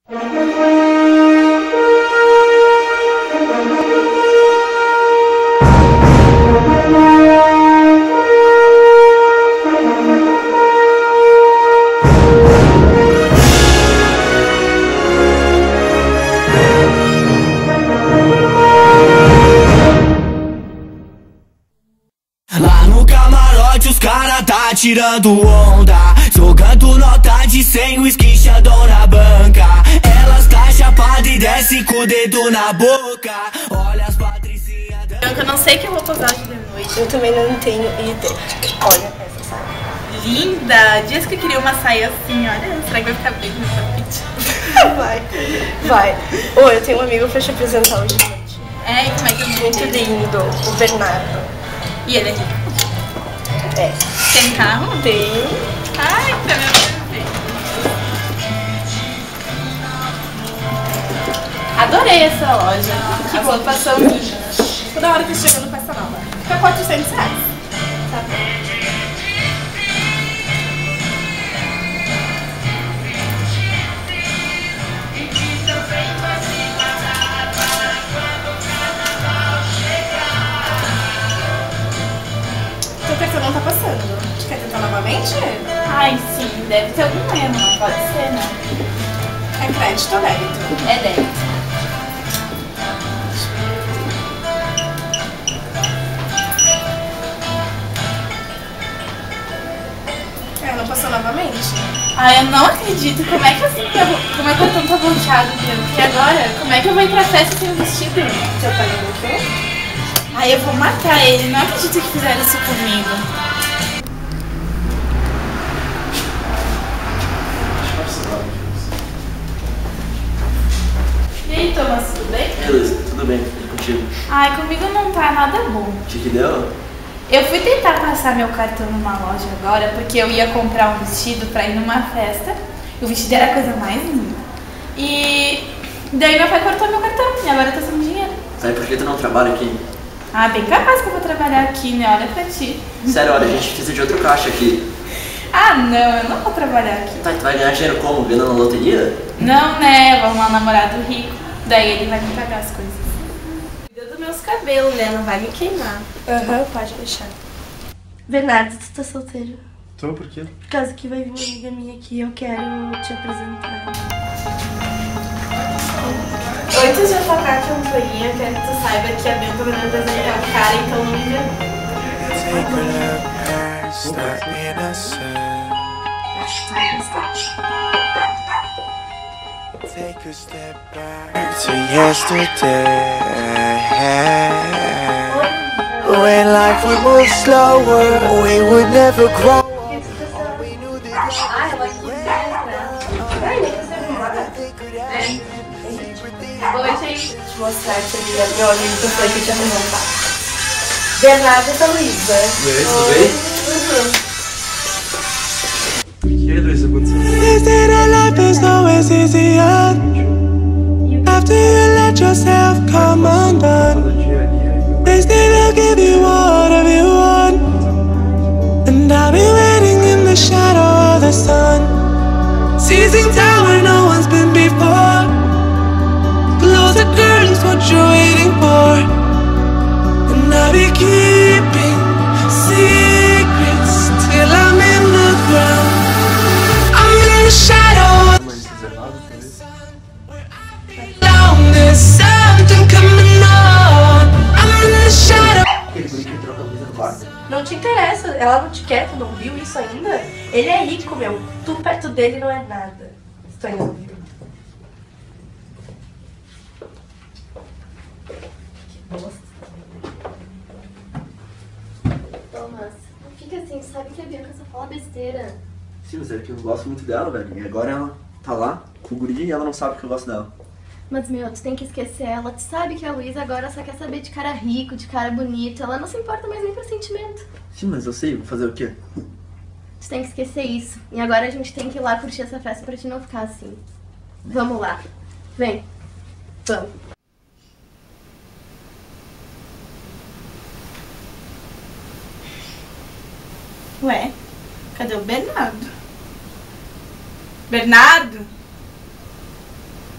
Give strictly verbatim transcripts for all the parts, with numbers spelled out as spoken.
Lá no camarote os cara tá tirando onda, jogando nota de cem, o esquinchadão na banca. Elas tá chapada e desce com o dedo na boca. Olha as patricinhas da... Eu não sei que eu vou posar hoje de noite. Eu também não tenho ideia. Olha essa saia. Linda! Dias que eu queria uma saia assim, olha. Será que vai ficar bem no tapete? Vai, vai. Ô, eu tenho um amigo pra te apresentar hoje de noite. É, e como é que eu vou? Muito lindo, o Bernardo. E ele é rico? É. Tem carro? Tem. Ai, pra meu ver. Adorei essa loja. Que As boa. roupas são lindas. Toda hora que eu chego no Peça Nova. Fica quatrocentos reais. Tá bom. Teu cartão não tá passando. Quer tentar novamente? Ai, sim, deve ter algum erro, não pode ser, não. É crédito ou débito? É débito. É, não passou novamente? Ai, eu não acredito. Como é que assim, eu- como é que o cartão tá bloqueado, Bianca? E agora? Como é que eu vou ir pra festa sem vestido? Seu pai não bloqueou? Ai, eu vou matar ele. Não acredito que fizeram isso comigo. E aí, Thomas, tudo bem? Beleza, tudo bem, e contigo? Ai, comigo não tá nada bom. O que que deu? Eu fui tentar passar meu cartão numa loja agora porque eu ia comprar um vestido pra ir numa festa. O vestido era a coisa mais linda. E daí meu pai cortou meu cartão e agora eu tô sem dinheiro. Sabe por que tu não trabalha aqui? Ah, bem capaz que eu vou trabalhar aqui, né? Olha pra ti. Sério, olha, a gente precisa de outro caixa aqui. Ah, não, eu não vou trabalhar aqui. Tá, tu vai ganhar dinheiro como? Vendo na loteria? Não, né? Eu vou arrumar um namorado rico. Daí ele vai me pagar as coisas. Cuida dos meus cabelos, né? Não vai me queimar. Aham, pode deixar. Bernardo, tu tá solteiro? Tô, por quê? Por causa que vai vir uma amiga minha aqui, eu quero te apresentar. Antes de eu tocar a campainha, eu quero que tu saiba que a Bianca vai me apresentar um cara, então não me engana. Take a look past the innocent. Take a step back to yesterday, when life would move slower, we would never grow. We knew that Oi, gente. Vou te mostrar que ele é meu amigo que foi que te apresentar. Bernardo e Luísa. E aí, tudo bem? Uhum. E aí, Luísa, aconteceu? They say that life is always easier after you let yourself come undone. They say they'll give you whatever you want, and I've been waiting in the shadow of the sun, seizing time where no one's been before. Close the curtains, what you're waiting for, and I'll be keeping secrets till I'm in the ground. I'm in the shadow. Long there's something coming on. I'm in the shadow. Não te interessa, ela não te quer, tu não viu isso ainda? Ele é rico, meu. Tu perto dele não é nada. Se tu ainda não viu. Que bosta. Thomas, não fica assim, sabe que a Bianca só fala besteira. Sim, mas é que eu gosto muito dela, velho. E agora ela tá lá com o guri e ela não sabe que eu gosto dela. Mas, meu, tu tem que esquecer ela. Tu sabe que a Luísa agora só quer saber de cara rico, de cara bonito. Ela não se importa mais nem com sentimento. Sim, mas eu sei, vou fazer o quê? Tu tem que esquecer isso. E agora a gente tem que ir lá curtir essa festa pra te não ficar assim. Vamos lá. Vem. Vamos. Ué, cadê o Bernardo? Bernardo?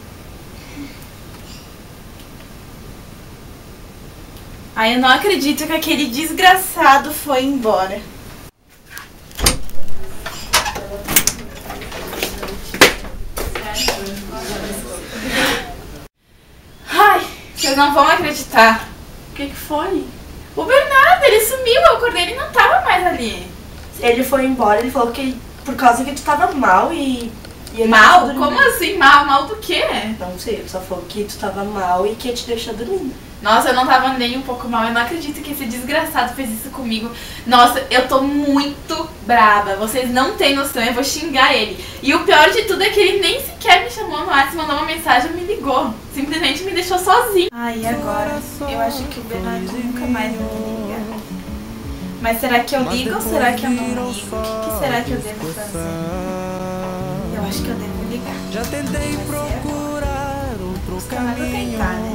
Ai, eu não acredito que aquele desgraçado foi embora. Ai, vocês não vão acreditar. O que que foi? O Bernardo, ele sumiu, eu acordei, ele não tava mais ali. Ele foi embora, ele falou que por causa que tu tava mal e... e ele Mal? deixou Como dormir. assim mal? Mal do quê? Não sei, ele só falou que tu tava mal e que ia te deixar dormindo. Nossa, eu não tava nem um pouco mal, eu não acredito que esse desgraçado fez isso comigo. Nossa, eu tô muito brava, vocês não têm noção, eu vou xingar ele. E o pior de tudo é que ele nem sequer me chamou no WhatsApp, mandou uma mensagem e me ligou. Simplesmente me deixou sozinho. Ai, e agora? Eu acho que o Bernardo nunca mais vai me ligar. Mas será que eu ligo ou será que eu não ligo? O que, que será que eu devo fazer? Eu acho que eu devo ligar. Já tentei procurar outro Mas vou tentar, né?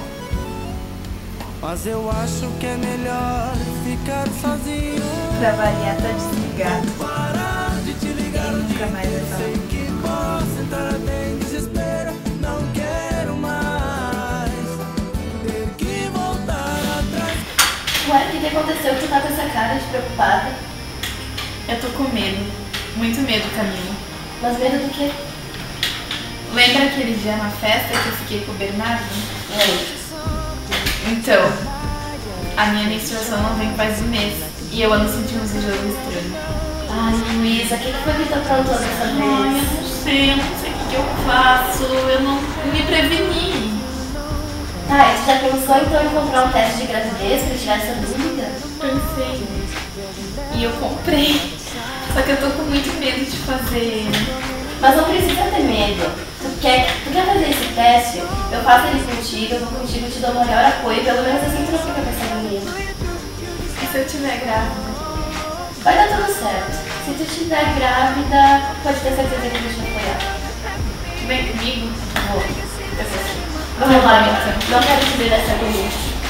Mas eu acho que é melhor ficar sozinho. Pra variar, tá desligado. Ele nunca mais vai falar. Que posso entrar até em desespero. Não quero mais ter que voltar atrás. Ué, o que que aconteceu que tu tá com essa cara de preocupada? Eu tô com medo. Muito medo, Camila. Mas medo do quê? Lembra aquele dia na festa que eu fiquei com o Bernardo? Lembro. Então, a minha menstruação não vem faz um mês. E eu ando sentindo esse jogo estranho. Ai, Luísa, o que que foi que tu aprontou dessa Ai, eu vez? não sei, eu não sei o que, que eu faço. Eu não me preveni. Tá, e tu já pensou então em comprar um teste de gravidez pra tirar essa dúvida? Pensei. E eu comprei. Só que eu tô com muito medo de fazer. Mas não precisa ter medo. Tu quer, tu quer fazer esse teste? Eu faço ele contigo, eu vou contigo, te dou o maior apoio, pelo menos assim tu não fica com essa agonia. E se eu tiver grávida? Vai dar tudo certo. Se tu estiver grávida, pode ter certeza que a gente vai apoiar. Vem comigo? Vou. Eu vou sim. Vamos lá, então. Não quero te ver dessa agonia.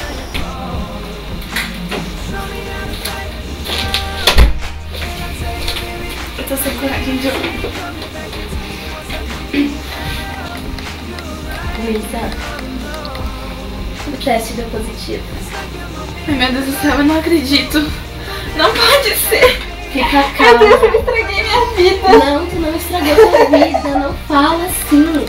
Eu tô sem coragem de ouvir. Luísa, o teste deu positivo. Ai, meu Deus do céu, eu não acredito. Não pode ser. Fica Meu Deus, calma. eu estraguei minha vida. Não, tu não estragou tua vida. Não fala assim.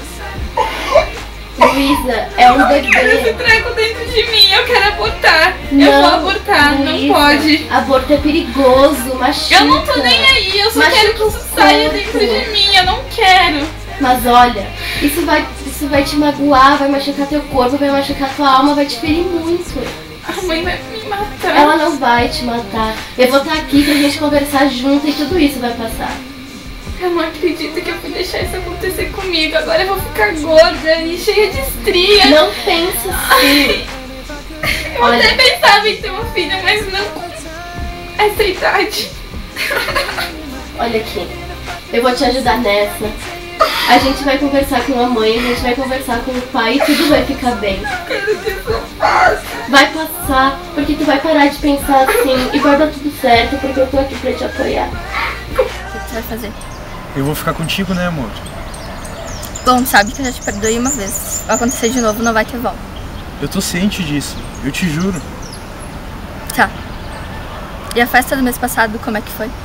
Luísa, é um Eu quero esse bebê. treco dentro de mim, eu quero abortar. eu Não, vou abortar, Luísa, não pode. Aborto é perigoso, machuca. Eu não tô nem aí, eu só Machuca quero que o isso saia corpo. dentro de mim, eu não quero. Mas olha, isso vai, isso vai te magoar, vai machucar teu corpo, vai machucar tua alma, vai te ferir muito. A mãe vai me matar. Ela não vai te matar. Eu vou estar aqui pra gente conversar junto e tudo isso vai passar. Eu não acredito que eu fui deixar isso acontecer comigo. Agora eu vou ficar gorda e cheia de estria. Não pensa assim. Eu Olha. até pensava em ter uma filha, mas não com essa idade. Olha aqui, eu vou te ajudar nessa. A gente vai conversar com a mãe, a gente vai conversar com o pai e tudo vai ficar bem. Quero que isso passe. Vai passar, porque tu vai parar de pensar assim e vai dar tudo certo, porque eu tô aqui pra te apoiar. O que você vai fazer? Eu vou ficar contigo, né, amor? Bom, sabe que eu já te perdoei uma vez. Se acontecer de novo, não vai ter volta. Eu tô ciente disso, eu te juro. Tá. E a festa do mês passado, como é que foi?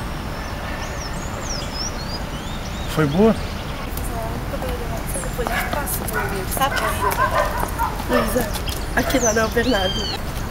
Foi boa? Luísa, aquele lá não é o Bernardo.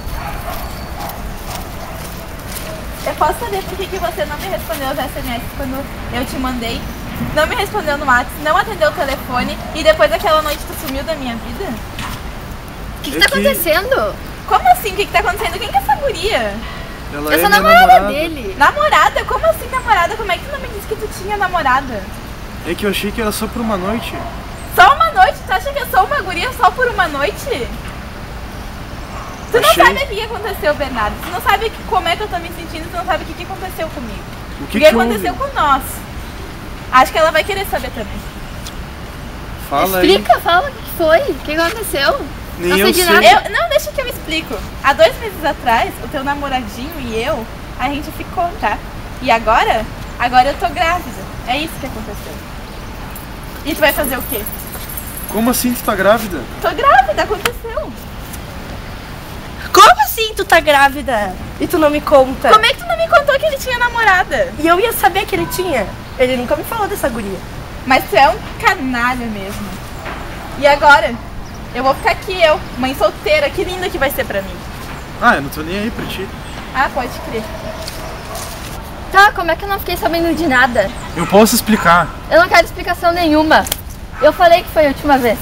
Eu posso saber por que que você não me respondeu os S M S quando eu te mandei? Não me respondeu no WhatsApp, não atendeu o telefone e depois daquela noite tu sumiu da minha vida? O que, que É tá que- acontecendo? Como assim? O que que tá acontecendo? Quem que é essa guria? Ela Eu sou é minha namorada dele. Namorada? Como assim namorada? Como é que tu não me disse que tu tinha namorada? É que eu achei que era só por uma noite. Só uma noite? Tu acha que eu sou uma guria só por uma noite? Tu não Achei. sabe o que que aconteceu, Bernardo. Tu não sabe que- como é que eu tô me sentindo, tu não sabe o que que aconteceu comigo. O O que que, que houve? aconteceu com nós. Acho que ela vai querer saber também. Fala aí. Explica, fala o que que foi. O que aconteceu? Nem não eu sei de sei. nada. Eu, não, deixa que eu explico. Há dois meses atrás, o teu namoradinho e eu, a gente ficou, tá? E agora? Agora eu tô grávida. É isso que aconteceu. E tu vai fazer o quê? Como assim tu tá grávida? Tô grávida, aconteceu. Como assim tu tá grávida? E tu não me conta? Como é que tu não me contou que ele tinha namorada? E eu ia saber que ele tinha. Ele nunca me falou dessa guria. Mas tu é um canalha mesmo. E agora? Eu vou ficar aqui, eu, mãe solteira, que linda que vai ser pra mim. Ah, eu não tô nem aí pra ti. Ah, pode crer. Tá, como é que eu não fiquei sabendo de nada? Eu posso explicar. Eu não quero explicação nenhuma. Eu falei que foi a última vez.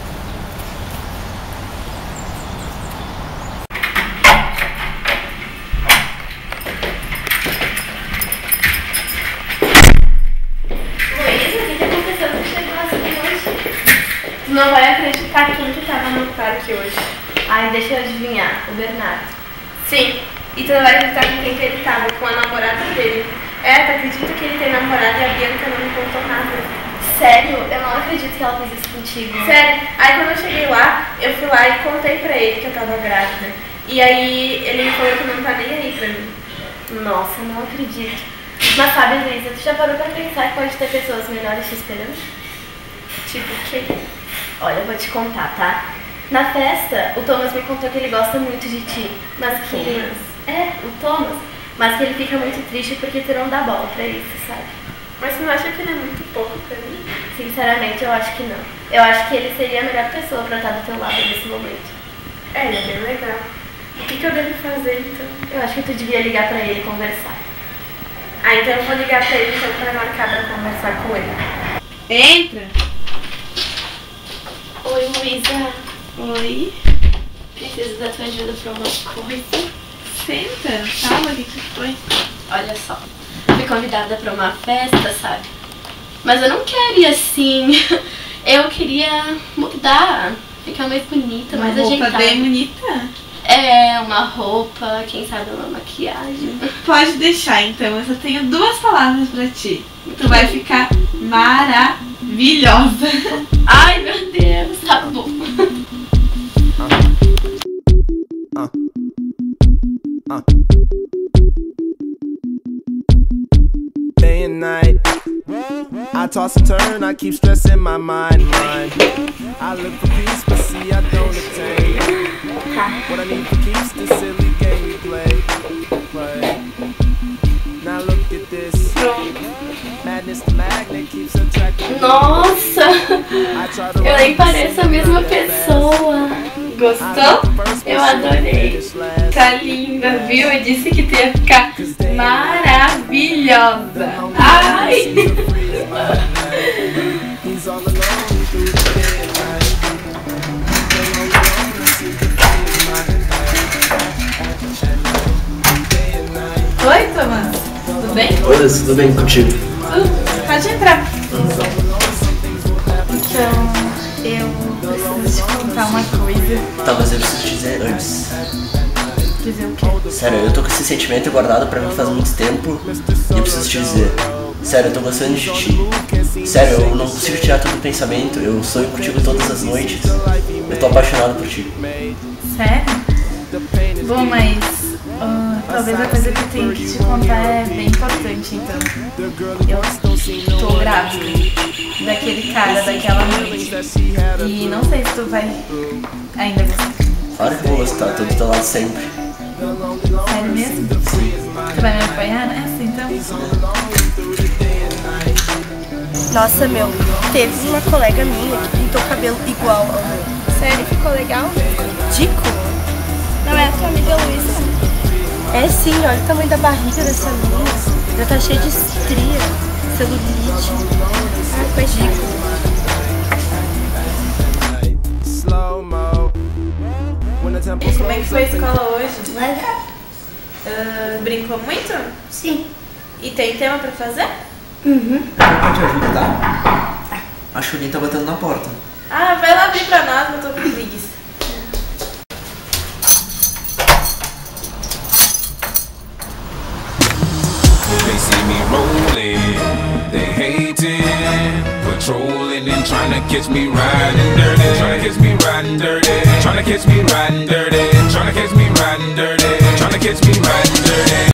Não vai acreditar quem que tava no parque hoje. Ai, deixa eu adivinhar, o Bernardo. Sim, e tu não vai acreditar com quem que ele tava, com a namorada dele. É, tu acredita que ele tem namorada e a Bianca não me contou nada? Sério? Eu não acredito que ela fez isso contigo. Sério? Aí quando eu cheguei lá, eu fui lá e contei pra ele que eu tava grávida. E aí ele falou que não tá nem aí pra mim. Nossa, não acredito. Mas sabe, Luísa, tu já parou pra pensar que pode ter pessoas menores te esperando? Tipo o quê? Olha, eu vou te contar, tá? Na festa, o Thomas me contou que ele gosta muito de ti. Mas que... Thomas? É, o Thomas. Mas que ele fica muito triste porque tu não dá bola pra isso, sabe? Mas você não acha que ele é muito pouco pra mim? Sinceramente, eu acho que não. Eu acho que ele seria a melhor pessoa pra estar do teu lado nesse momento. É, ele é bem legal. O que, que eu devo fazer, então? Eu acho que tu devia ligar pra ele e conversar. Ah, então eu vou ligar pra ele então pra marcar pra conversar com ele. Entra! Oi, Luísa. Oi. Preciso da tua ajuda pra uma coisa. Senta. Calma, o que que foi? Olha só. Fui convidada pra uma festa, sabe? Mas eu não quero ir assim. Eu queria mudar. Ficar mais bonita, Uma mais roupa ajeitada. bem bonita? É, uma roupa, quem sabe uma maquiagem. Pode deixar, então. Eu só tenho duas palavras pra ti. Tu vai ficar maravilhosa. Ai, meu Deus, tá bom. Uh. Uh. Day and night, I toss and turn, I keep stressing my mind, mind. I look for peace, but see I don't attain. What I need for keeps the silly game you play, play. Now look at this. Madness, the magnet keeps attracting. Nossa, eu nem pareço a mesma pessoa. Gostou? Eu adorei. Tá linda, viu? Eu disse que tu ia ficar maravilhosa. Ai! Oi, Thomas. Tudo bem? Oi, tudo bem contigo? Tudo. Pode entrar. Então, eu preciso te contar uma coisa. Tá, mas eu preciso te dizer antes. Dizer o quê? Sério, eu tô com esse sentimento guardado pra mim faz muito tempo e eu preciso te dizer. Sério, eu tô gostando de ti. Sério, eu não consigo tirar tudo do pensamento. Eu sonho contigo todas as noites. Eu tô apaixonado por ti. Sério? Bom, mas uh, talvez a coisa que eu tenho que te contar é bem importante, então. Eu tô grávida daquele cara, daquela noite. E não sei se tu vai ainda gostar. Claro que eu vou gostar, tô do teu lado sempre. Sério mesmo? Tu vai me apoiar nessa, então? Nossa, meu, teve uma colega minha que pintou o cabelo igual ao meu. Sério, ficou legal? Ridículo. Não é a tua amiga Luísa? É sim, olha o tamanho da barriga dessa menina. Já tá cheia de estria, celulite. Ah, coitado. E como é que foi a escola hoje? Legal. Uh, brincou muito? Sim. E tem tema pra fazer? Uhum. Eu te ajudo, tá? Acho que alguém tá batendo na porta. Ah, vai lá abrir pra nós, eu tô com preguiça. They see me rolling, they hating, patrolling and trying to catch me riding dirty, trying to catch me riding dirty, trying to catch me riding dirty, trying to catch me riding dirty, trying to catch me riding dirty.